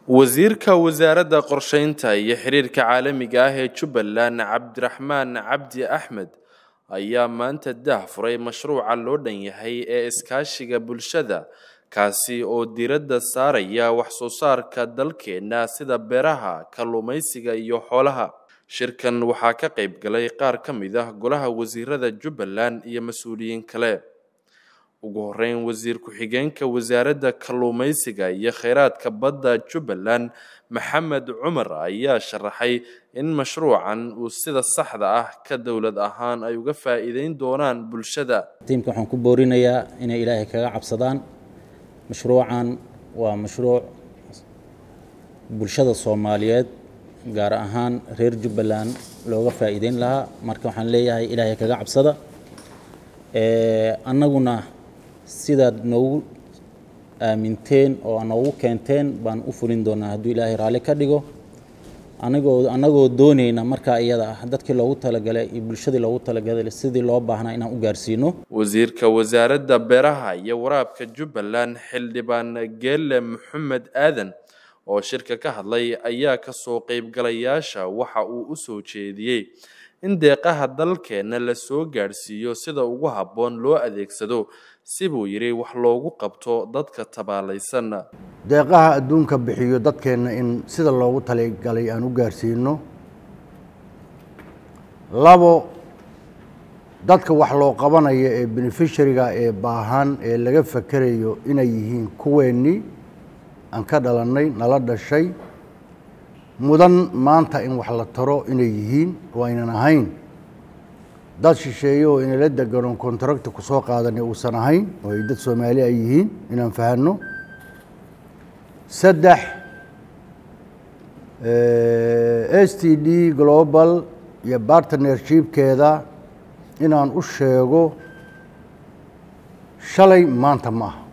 wasiirka wasaaradda qorsheynta iyo xiriirka caalamiga ah ee Jubbaland Cabdiraxmaan Cabdi Axmed ayaa maanta daahfuray mashruuca loo dhan yahay ee iskaashiga bulshada kaasi oo diiradda saaraya wax soo saarka dalkeena sida beeraha, kalluumaysiga iyo xoolaha. Shirkan waxaa ka qayb galay qaar ka mid ah golaha wasiirada Jubbaland iyo mas'uuliyiin kale. ugu horeyn wasiir ku-xigeenka wasaaradda kalluumaysiga iyo kheyraadka badda Jubbaland Maxamed Cumar ayaa sharaxay in mashruucan uu sida saxda ah ka dawlad ahaan ay uga faa'iideyn doonaan bulshada. tiimka waxaan ku boorinayaa inay Ilaahay kaga cabsadaan. mashruucan waa mashruuc bulshada Soomaaliyeed gaar ahaan reer Jubbaland looga faa'iideyn lahaa. marka waxaan leeyahay Ilaahay kaga cabsada. annaguna sidaad noogu aaminteen oo noogu keenteen baan u fulin doonaa hadduu Ilaahay raali ka dhigo. anagoo doonayna marka iyada ah dadkii loogu talagalay iyo bulshadii loogu talagalay sidii loo baahnaa inaan u gaarsiino. wasiirka wasaaradda beeraha iyo waraabka Jubbaland Xildhibaan Geelle Maxamed Aadan oo shirka ka hadlay ayaa ka soo qayb galayaasha waxa uu u soo jeediyay in deeqaha dalkeena la soo gaarsiiyo sida ugu habboon loo adeegsado sibuu yiri wax loogu qabto dadka tabaalaysan. deeqaha adduunka bixiyo dadkeena in sida loogu talagalay aan u gaarsiino. labo, dadka wax loo qabanayo ee beneficiary-ga ee baahan ee laga fakarayo inay yihiin kuweennii aan ka dhalanay nala dhashay mudan maanta in wax la taro inay yihiin oo aynan ahayn dad shisheeye oo inay la degano contract ku soo qaadanay uusan ahayn oo ay dad Soomaali ay yihiin inaan fahanno. saddex, STD Global iyo partnership-keeda inaan u sheego shalay maanta ma aha.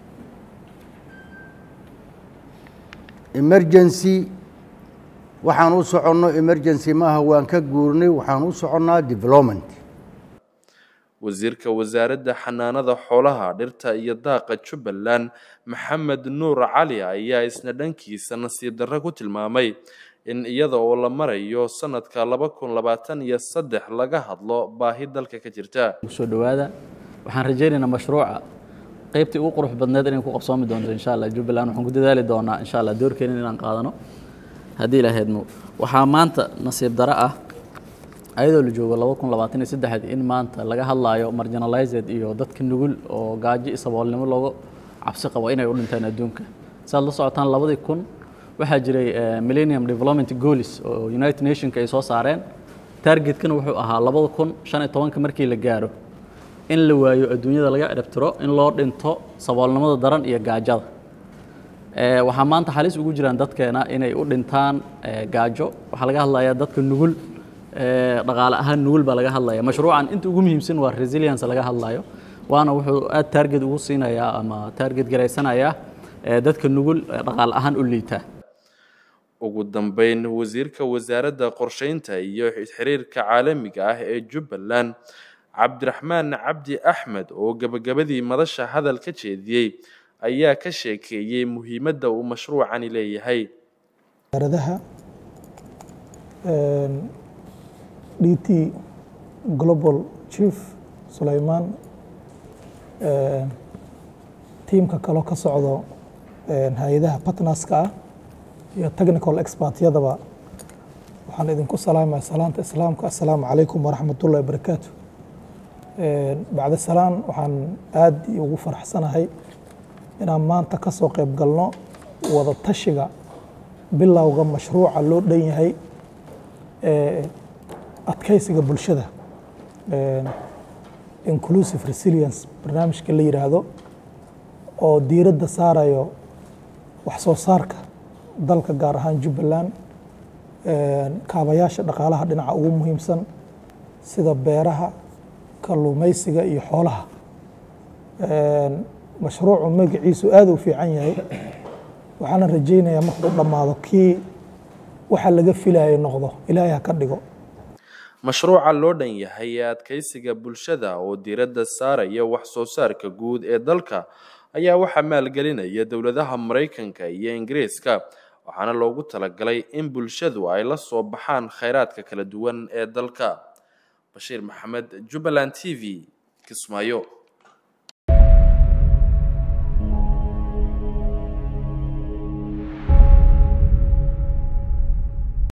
emergency waxaan u soconno emergency maaha waan ka guurnay waxaan u soconnaa development. wasiirka wasaaradda xanaanada xoolaha dhirta iyo daaqa Jubbaland Maxamed Nuur Cali ayaa isna dhankiisa nasiib darro ku tilmaamay in iyada oo la marayo sanadka 2023 laga hadlo baahi dalka ka jirta. soo dhawaada waxaan rajaynaynaa mashruuca qaybtii ugu qurux badneed inay ku qabsoomi doonto insha Allah. Jubbaland waxaan ku dadaali doonaa insha Allah doorkeena inaan qaadano haddii la heedmo. waxaa maanta nasiib darro ah ayadoo la joogo 2023 in maanta laga hadlayo marginalized iyo dadka nugul oo gaajo iyo saboolnimo looga cabsi qabo inay u dhintaan adduunka. saad la socotaan 2000 waxaa jiray Millennium Development Goals oo United Nations ay soo saareen. targetkana wuxuu ahaa 2015 markii la gaaro in la waayo adduunyada laga ciribtiro in loo dhinto saboolnimada daran iyo gaajada. waxaa maanta halis ugu jiraan dadkeena inay u dhintaan gaajo. waxaa laga hadlayaa dadka nugul dhaqaale ahaan nugul baa laga hadlayaa. mashruucan inta ugu muhiimsan waa resilience laga hadlayo waana wuxuu aad target ugu siinayaa ama target gareysanayaa dadka nugul dhaqaale ahaan u liita. ugu dambeyn wasiirka wasaaradda qorsheynta iyo xiriirka caalamiga ah ee Jubbaland Cabdiraxmaan Cabdi Axmed oo gabagabadii madasha hadal ka jeediyay ayaa ka sheekeeyay muhiimadda uu mashruucani leeyahay. wasaaradda DT Global Chief Sulaiman tiimka kale ka socdo hay'adaha partnerska ah iyo technical expert-yadaba waxaan idinku salaamayaa salaanta islaamka. assalaamu calaykum waraxmatullaahi wabarakaatuh. bacda salaan waxaan aad ugu faraxsanahay inaan maanta ka soo qayb galno wada tashiga bilowga mashruuca loo dhan yahay adkaysiga bulshada inclusive resilience barnaamijka la yiraahdo oo diiradda saarayo wax soo saarka dalka gaar ahaan Jubbaland kaabayaasha dhaqaalaha dhinaca ugu muhiimsan sida beeraha, kalluumaysiga iyo xoolaha. mashruucu magaciisu aad u fiican yahay waxaan rajaynayaa markuu dhamaado kii waxa laga filayo noqdo Ilaahay ha ka dhigo. mashruuca loo dhan yahay adkaysiga bulshada oo diiradda saaraya wax soo saarka guud ee dalka ayaa waxa maalgelinaya dawladaha Mareykanka iyo Ingiriiska waxaana loogu talagalay in bulshadu ay la soo baxaan kheyraadka kala duwan ee dalka. Bashiir Maxamed, Jubbaland TV, Kismaayo.